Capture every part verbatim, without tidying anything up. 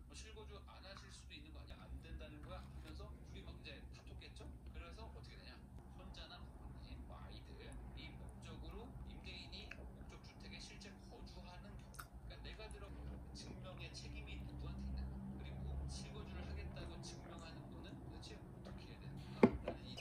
뭐 실거주 안 하실 수도 있는 거 아니야? 안 된다는 거야? 하면서 둘이 막 이제 다퉜겠죠? 그래서 어떻게 되냐? 손자나 부모님, 뭐 아이들이 목적으로 임대인이 목적 주택에 실제 거주하는 경우, 그러니까 내가 들어 증명의 책임이 누구한테 있는 거? 그리고 실거주를 하겠다고 증명하는 거는 도대체 어떻게 해야 되는가? 라는 이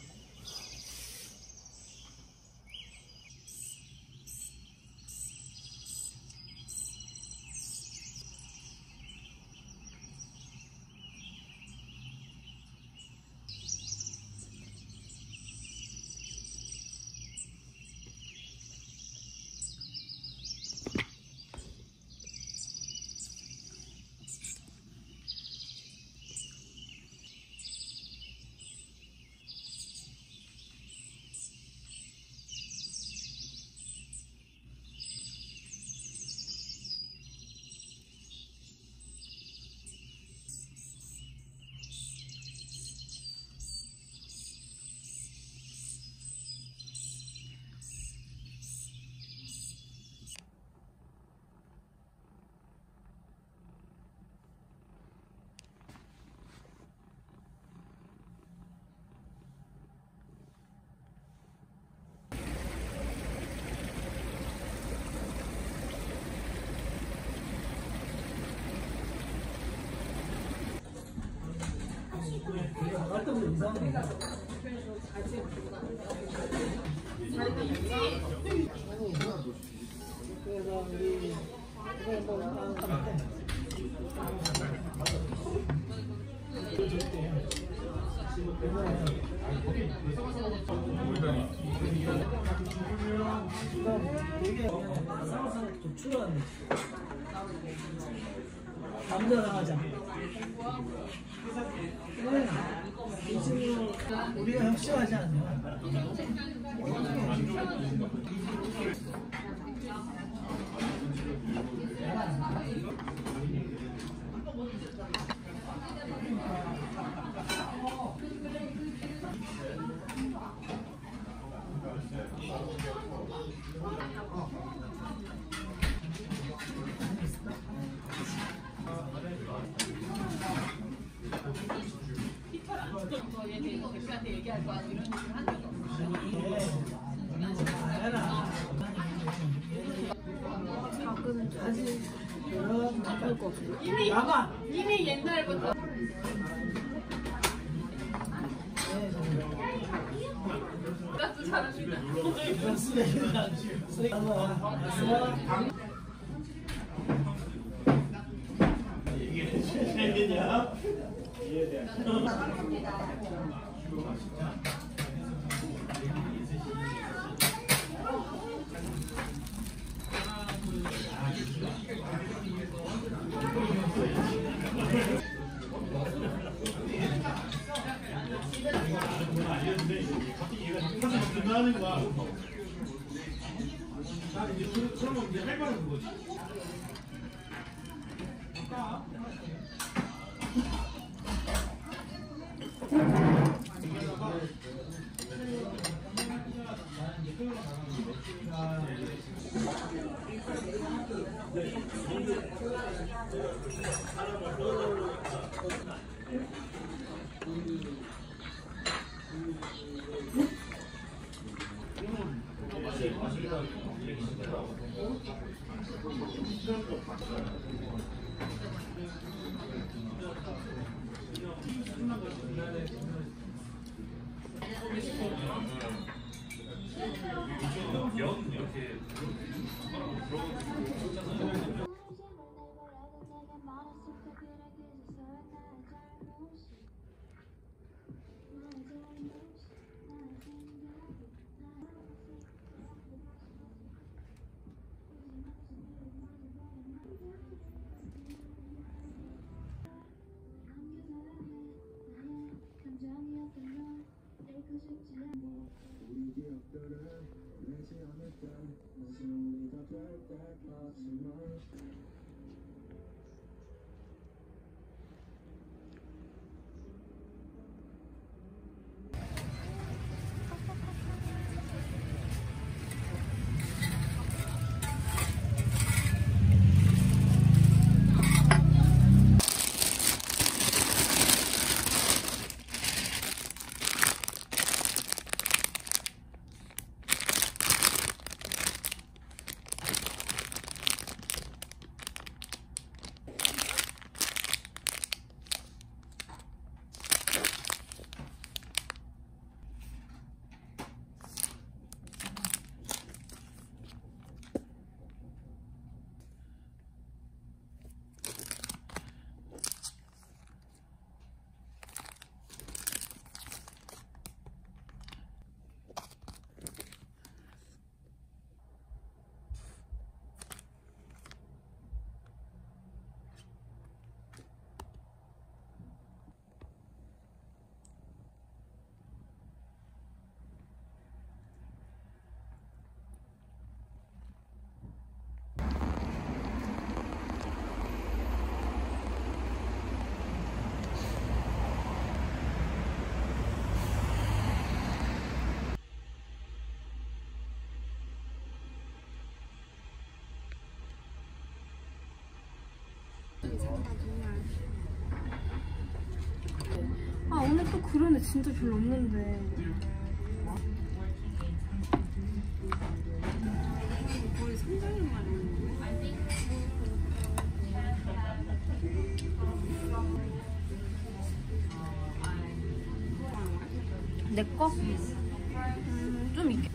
되게 도출하는 남자랑 하자. 이 친구 우리가 협조하지 않냐? 대표한테 얘기할 거야 이런 얘기를 한 적이 없어. 가끔은 아직 그런 나쁠 거 없어. 이미 나가. 이미 옛날부터. 나도 잘합니다. 이건 쓰레기다. 쓰레기 한번 왔어. 이게 쓰레기냐? 하는 거야. 나 이제 그러면 이제 할 말은 그거지. 우리 기억들은 내지 않을 때 마지막이 다 될 때까지만 그런 애 진짜 별로 없는데. 거의 삼 달만 했는데. 내 거? 음, 좀 있게.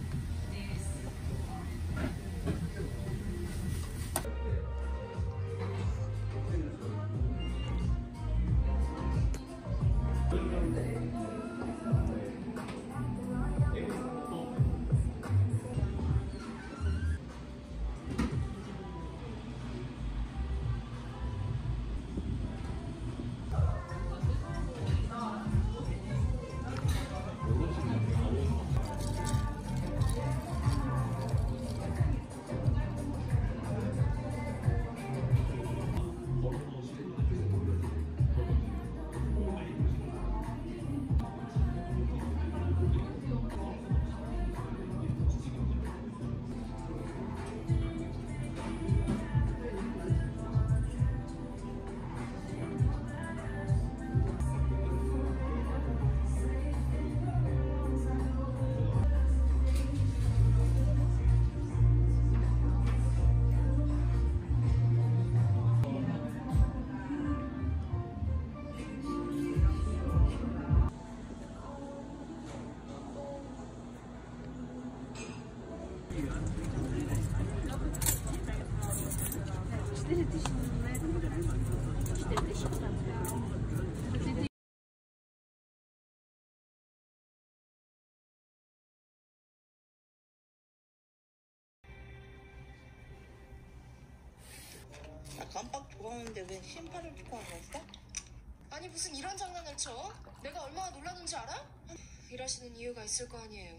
나 깜빡 졸았는데 왜 심판을 듣고 안 갔어? 아니 무슨 이런 장난을 쳐? 내가 얼마나 놀랐는지 알아? 일하시는 이유가 있을 거 아니에요.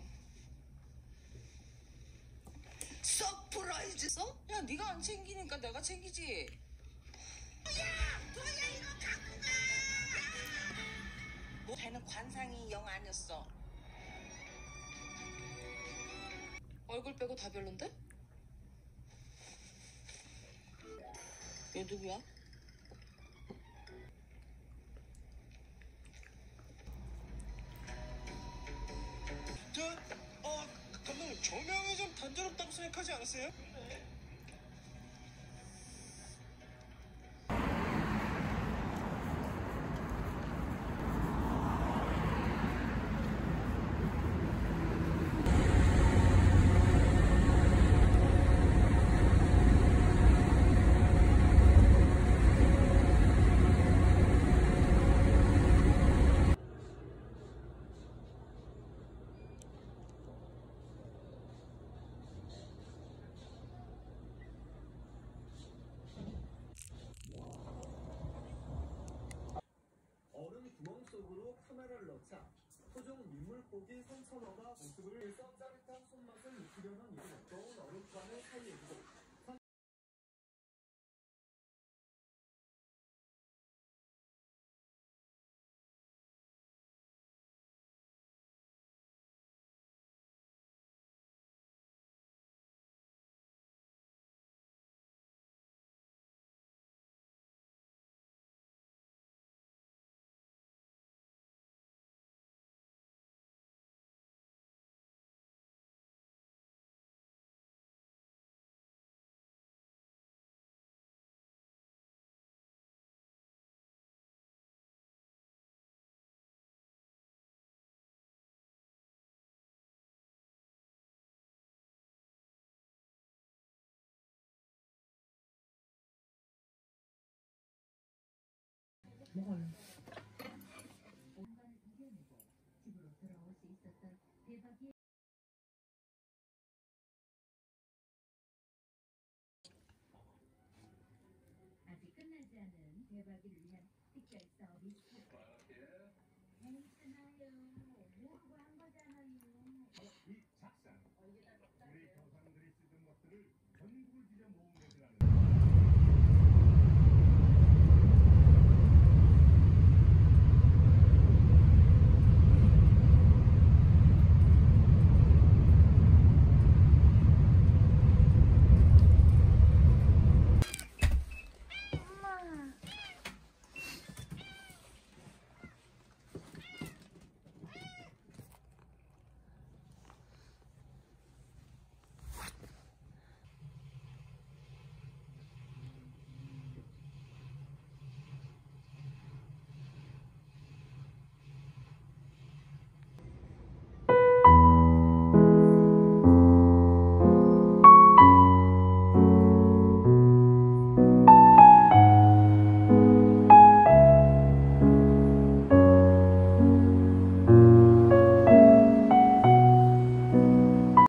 서프라이즈? 어? 야 네가 안 챙기니까 내가 챙기지. 야! 도야 이거 갖고 가! 뭐 걔는 관상이 영 아니었어. 얼굴 빼고 다 별론데? 얘 누구야? 저, 어, 감독님 조명이 좀 단조롭다고 생각하지 않으세요? 얼음 구멍 속으로 카메라를 넣자 토종 민물고기 선천어가 모습을 위해서 짜릿한 손맛을 느끼려는 이름 뜨거운 얼음판을 사이에 두고 먹어요. 아직 끝나지 않은 대박이를 위한 특별 서비스. 괜찮아요. 모르고 한 거잖아요.